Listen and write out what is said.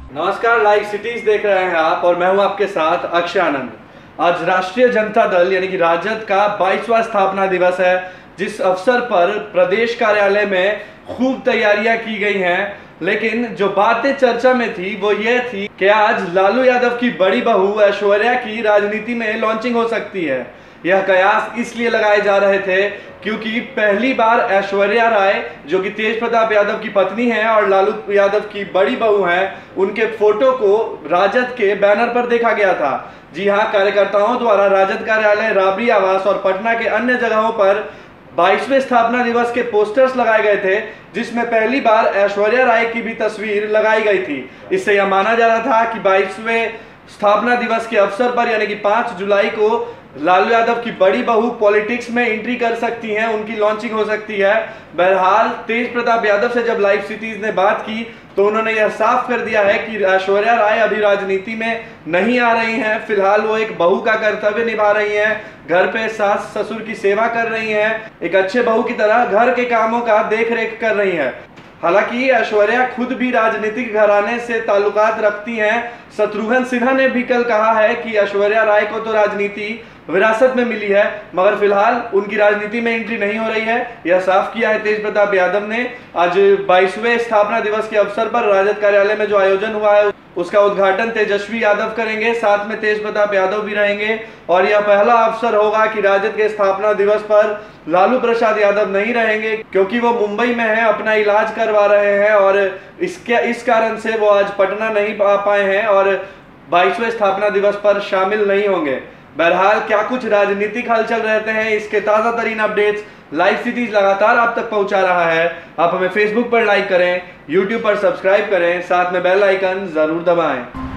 नमस्कार, live cities देख रहे हैं आप और मैं हूं आपके साथ अक्षय आनंद। आज राष्ट्रीय जनता दल यानी कि राजद का 22वां स्थापना दिवस है, जिस अवसर पर प्रदेश कार्यालय में खूब तैयारियां की गई हैं। लेकिन जो बातें चर्चा में थी वो ये थी कि आज लालू यादव की बड़ी बहू ऐश्वर्या की राजनीति में लॉन्चिंग हो सकती है। यह कयास इसलिए लगाए जा रहे थे क्योंकि पहली बार ऐश्वर्या राय, जो कि तेज प्रताप यादव की पत्नी है और लालू यादव की बड़ी बहू हैं, उनके फोटो को राजद के बैनर पर देखा गया था। जी हां, कार्यकर्ताओं द्वारा राजद कार्यालय, राबड़ी आवास और पटना के अन्य जगहों पर 22वें स्थापना दिवस के पोस्टर्स लगाए गए थे, जिसमें पहली बार ऐश्वर्या राय की भी तस्वीर लगाई गई थी। इससे यह माना जा रहा था कि 22वें स्थापना दिवस के अवसर पर यानी कि 5 जुलाई को लालू यादव की बड़ी बहू पॉलिटिक्स में एंट्री कर सकती हैं, उनकी लॉन्चिंग हो सकती है। बहरहाल तेज प्रताप यादव से जब लाइव सिटीज ने बात की तो उन्होंने यह साफ कर दिया है कि ऐश्वर्या राय अभी राजनीति में नहीं आ रही हैं। फिलहाल वो एक बहू का कर्तव्य निभा रही हैं, घर पे सास ससुर की सेवा कर रही हैं, एक अच्छे बहू की तरह घर के कामों का देख रेख कर रही हैं। हालांकि ऐश्वर्या खुद भी राजनीतिक घराने से ताल्लुकात रखती हैं। शत्रुघ्न सिन्हा ने भी कल कहा है कि ऐश्वर्या राय को तो राजनीति विरासत में मिली है, मगर फिलहाल उनकी राजनीति में एंट्री नहीं हो रही है। यह साफ किया है तेज प्रताप यादव ने। आज 22वें स्थापना दिवस के अवसर पर राजद कार्यालय में जो आयोजन हुआ है उसका उद्घाटन तेजस्वी यादव करेंगे, साथ में तेज प्रताप यादव भी रहेंगे। और यह पहला अवसर होगा कि राजद के स्थापना दिवस पर लालू प्रसाद यादव नहीं रहेंगे, क्योंकि वो मुंबई में हैं, अपना इलाज करवा रहे हैं और इस कारण से वो आज पटना नहीं आ पाए हैं और 22वें स्थापना दिवस पर शामिल नहीं होंगे। बहरहाल क्या कुछ राजनीतिक हलचल रहते हैं, इसके ताज़ा तरीन अपडेट्स लाइव सिटीज लगातार आप तक पहुंचा रहा है। आप हमें फेसबुक पर लाइक करें, यूट्यूब पर सब्सक्राइब करें, साथ में बेल आइकन जरूर दबाएं।